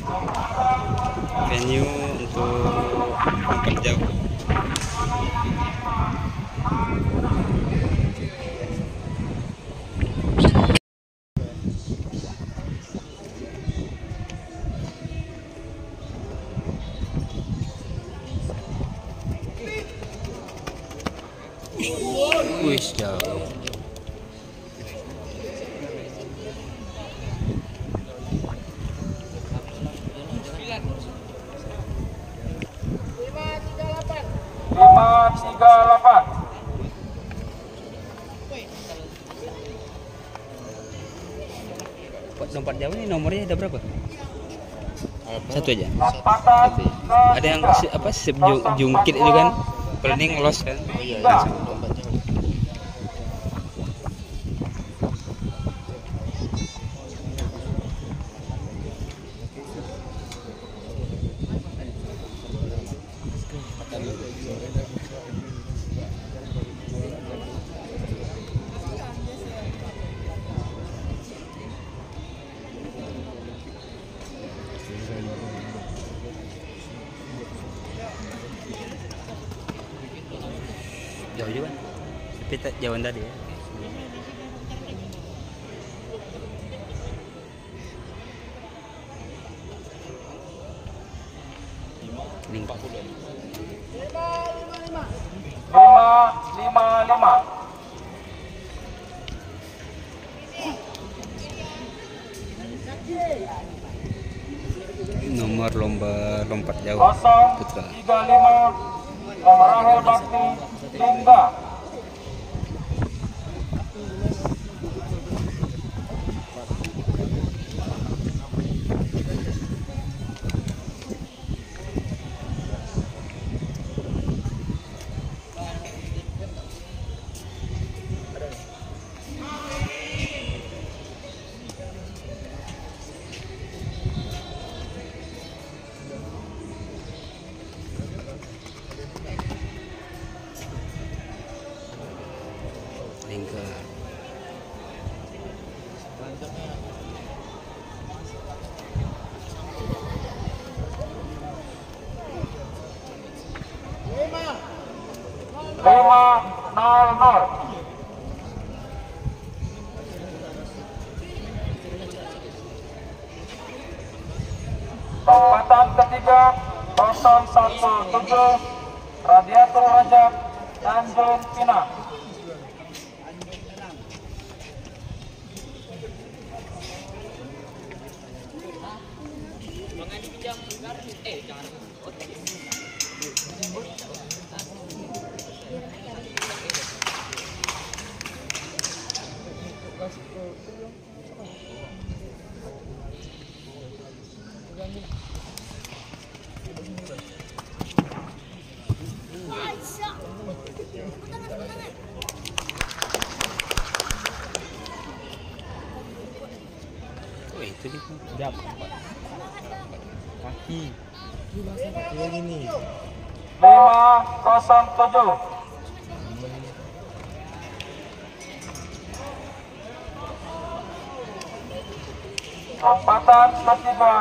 venue untuk lompat jauh. Wih, jauh. Lompat jauh ini nomornya ada berapa? Satu aja. Satu. Ada yang apa jungkit itu kan, planning loss kan? Oh iya, langsung lompat jauh. Jauh juga, tapi tak jauhan tadi ya. Lima. 555. Nomor lomba lompat jauh putra. 035 Rahel Bakti Lingga. Lingkar. Lima nol. Lompatan ketiga 017 Radiatul Rajab Tanjung Pinang. Oh itu dia. Jam. Kaki. Kayak gini. 507. Lompatan ketiga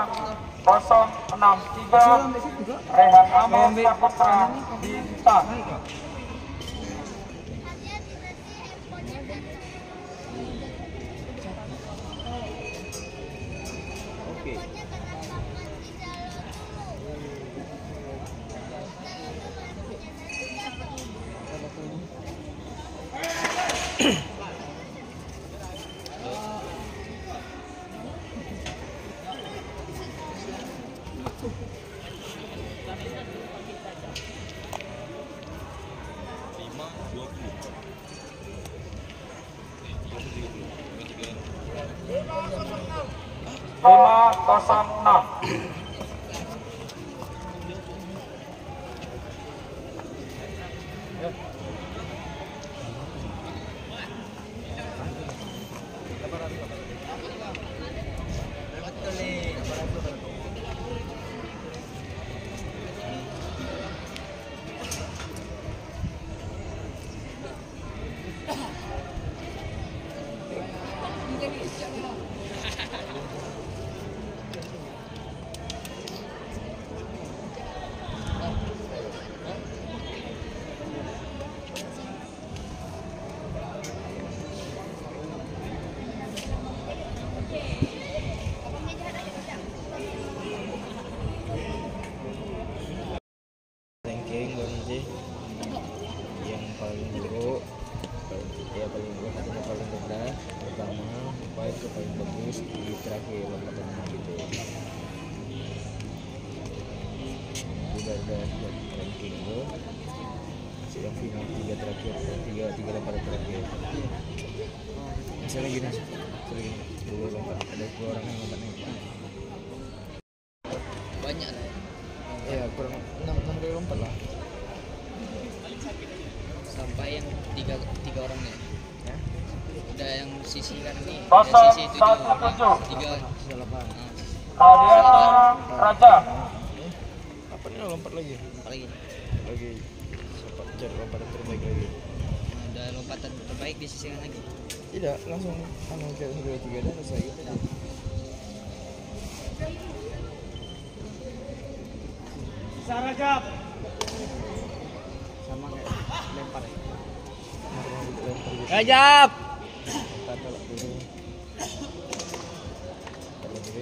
063 Rehan Amir Saputra Bintang. Lima 06. udah ranking lo. Yang final 3 terakhir, 3 lompat terakhir. Misalnya gini, dulu lompat ada 2 orang yang lompat naik. Banyak lah. Ya kurang 6 kali lompat lah. Sampai yang tiga orang nih. Ya, Udah yang sisi kan nih. Kosong, Yang sisi 7 1-7. 3. sudah 8. Radiator Rajab. Apa nih lompat lagi? Apalagi Lagi sempat cari lompatan terbaik lagi. udah lompatan terbaik di sisi yang lagi. Tidak, langsung kayak 1, 2, 3 dan selesai gitu. Rajab. Sama kayak lempar ya. Lempar gitu. Rajab. Tolak dulu. Tolak dulu.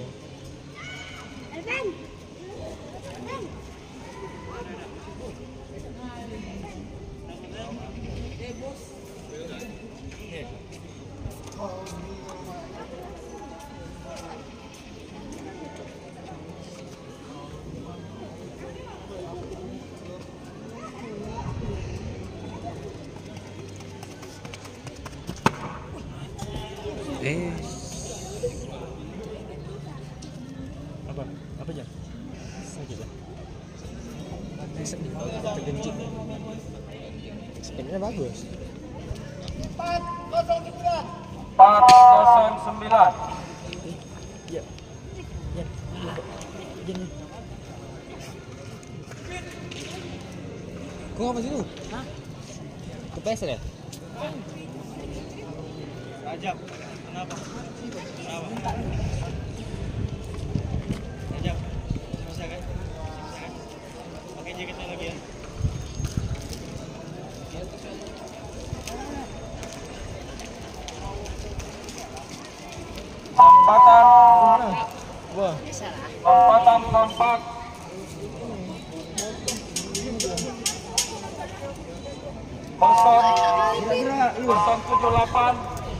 Apa aja? Sakit lah. Tergencit. Sebenarnya bagus. 409. Iya. Iya. Gini. Kok apa sih lu? Hah? Ke PS ya? Rajab. Kenapa? Rajab. Bisa kan? Pakai jaketnya lagi ya. Lompatan. Wah. Lompatan lompat. Kosong 078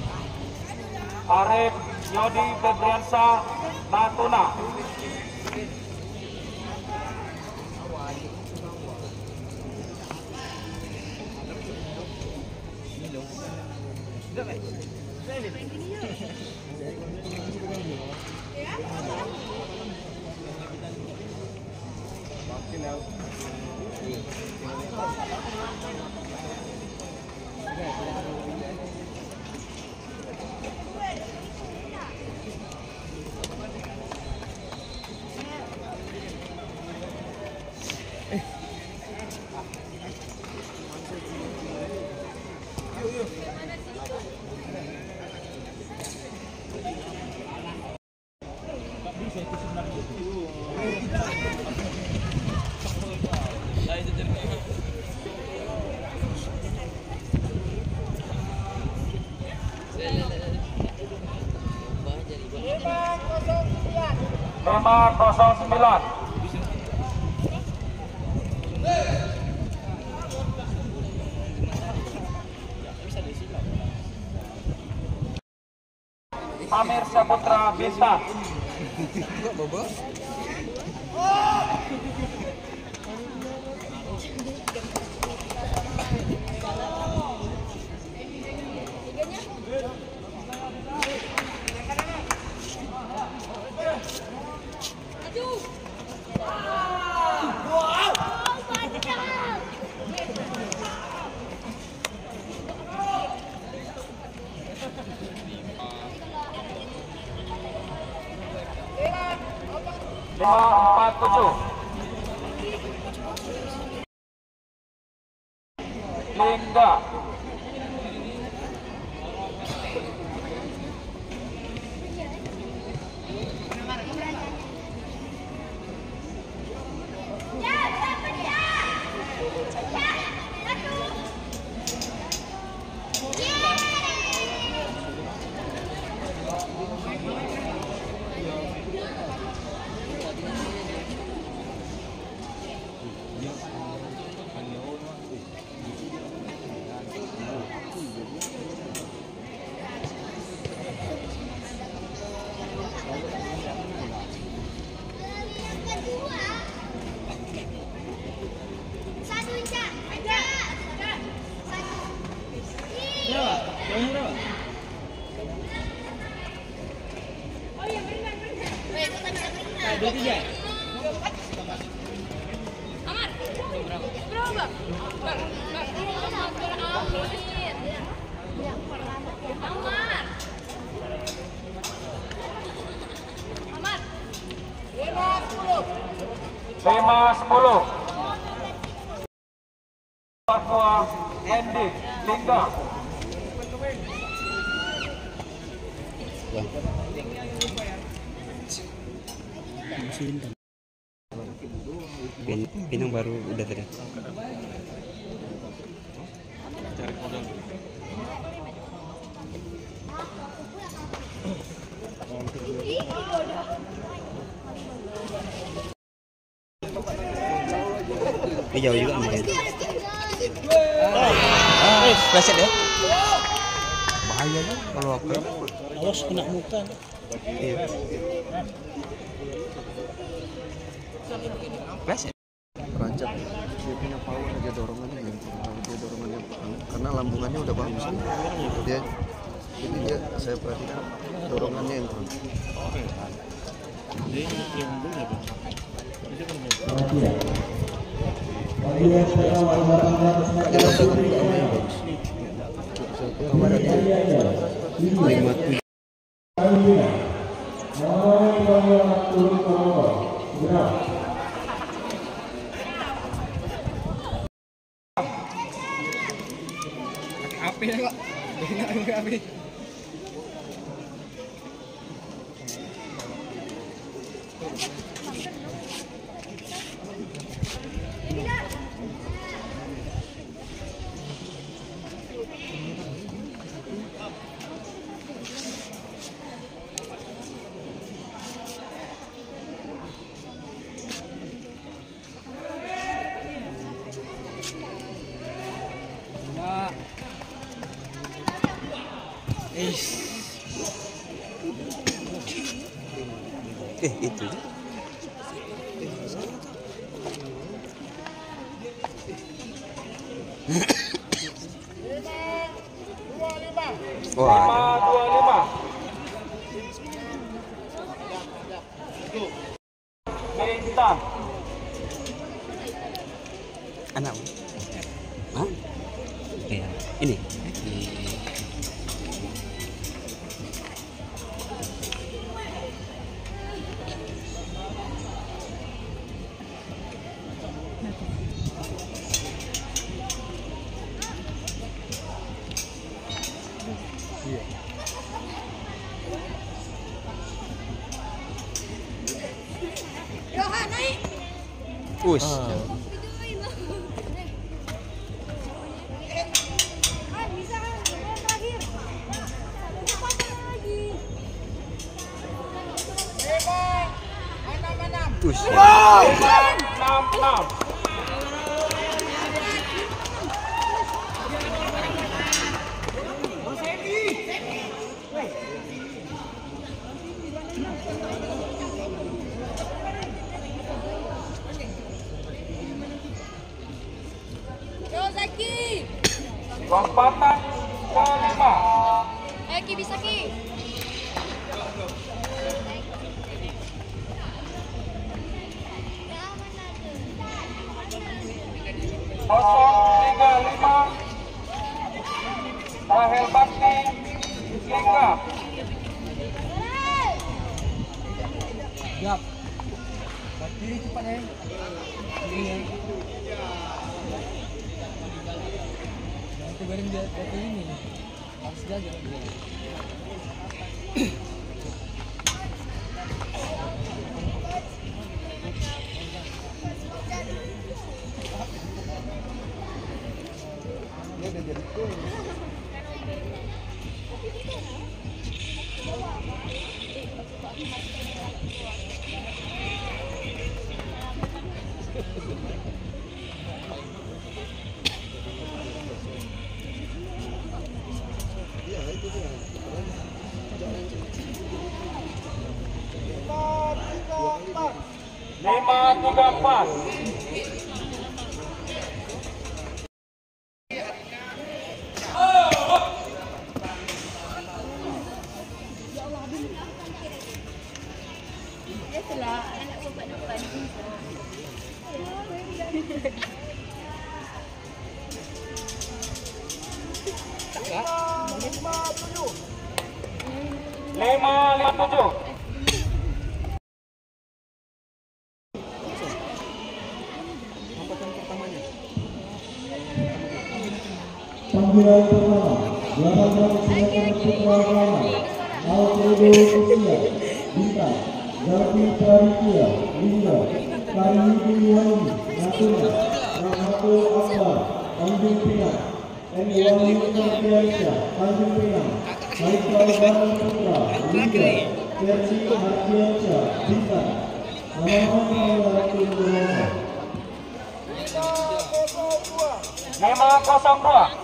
Arif Yodi Febriansa Natuna. Lima 09. Amir Saputra Bintang. Enggak bobo. Lima 47. Lingga. Lima 10. Papua Endi Lingga. Pinang baru udah tadi. Ini jauh juga nih. Pleset ya. Bahaya kan kalau aku. Awas kena muka. Iya. Pleset. Rancak dia punya power aja dorongannya gitu. Kalau dia dorongannya karena lambungannya udah bagus nih. Dia jadi dia saya perhatikan dorongannya yang kurang. Dia yang dulu ya. Dia rasakan utamanya bagus. Kemarin dia 57. Api kok. Enggak api. Itu. Wah, 525. Intan. Anak. Hah? Iya. Ini. Push. Push. 6-6. Lompatan kelima. Ki bisa Ki. Kosong 35. Rahel Bakti Lingga. Siap. Berdiri cepat ya. Nanti bareng dia foto ini. Harus jaga dia. Lima 3-4. Ya telah. Anak perempuan. lima tujuh. Lompatan pertamanya. Panggilan pertama, 18 putra Rama, Alfredo Usia, Bintang, Garbi Parikia, Lingga, Karibu Wali, Natuna, Rahmatul Akbar, Tanjung Pinang, M. Wali Mardiansyah, Tanjung Pinang, Haikal Baran Putra, Lingga, Versi Mardiansyah, Bintang, nama-nama Ratul Rama. 502.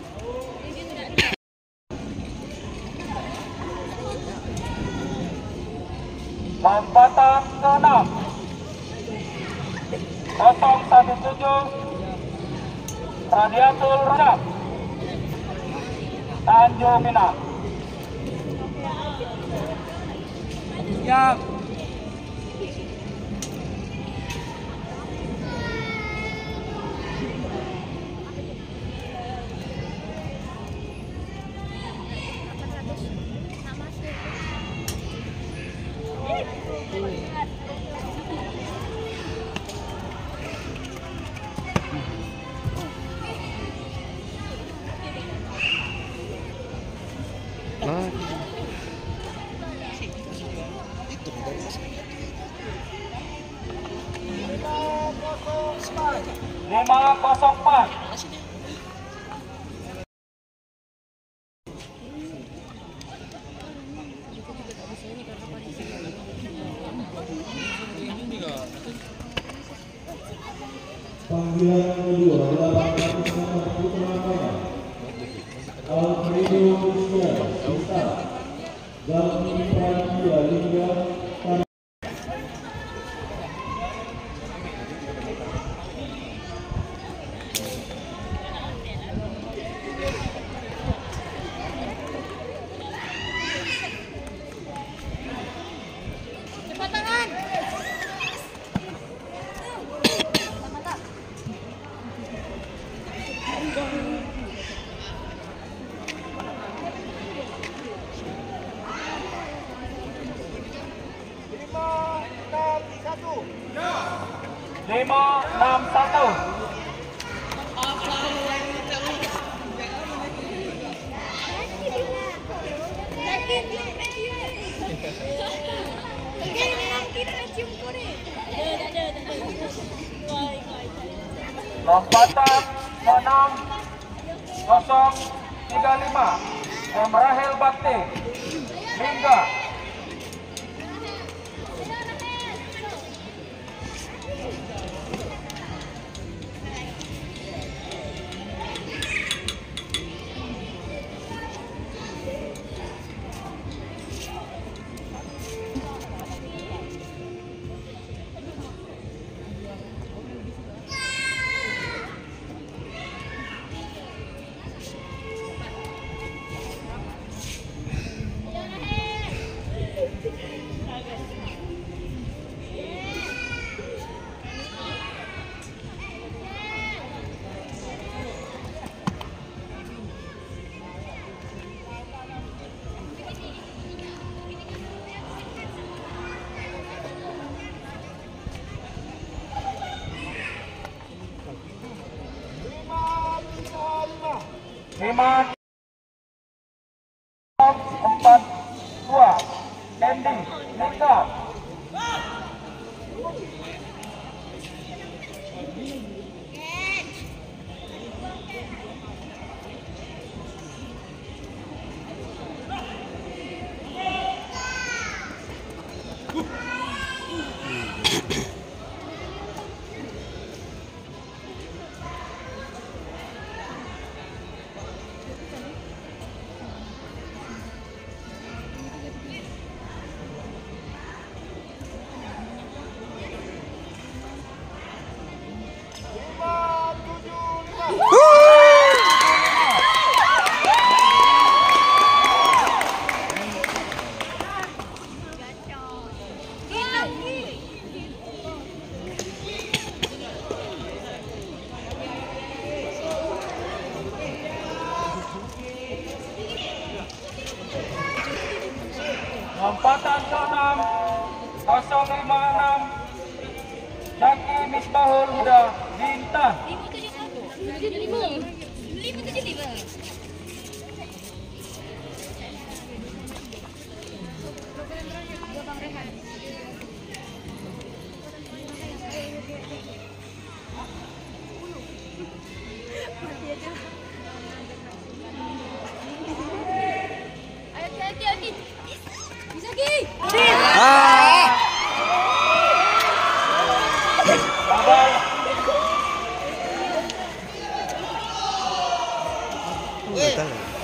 Lompatan ke-6 017 Radiatul Rajab Tanjung Pinang. Siap. Nah, 504. Panggilan kedua, 800 putra Rama, Alfredo Usia, Bintang, Garbi Parikia, Lingga, Cepat tangan. Mantap. Lima enam satu. Lompatan ke-6 035 Rahel Bakti Lingga. Lima empat dua Candy Lingga. Bahul Huda Bintan. 575. Okey. Bisa Ki. Babal Betul.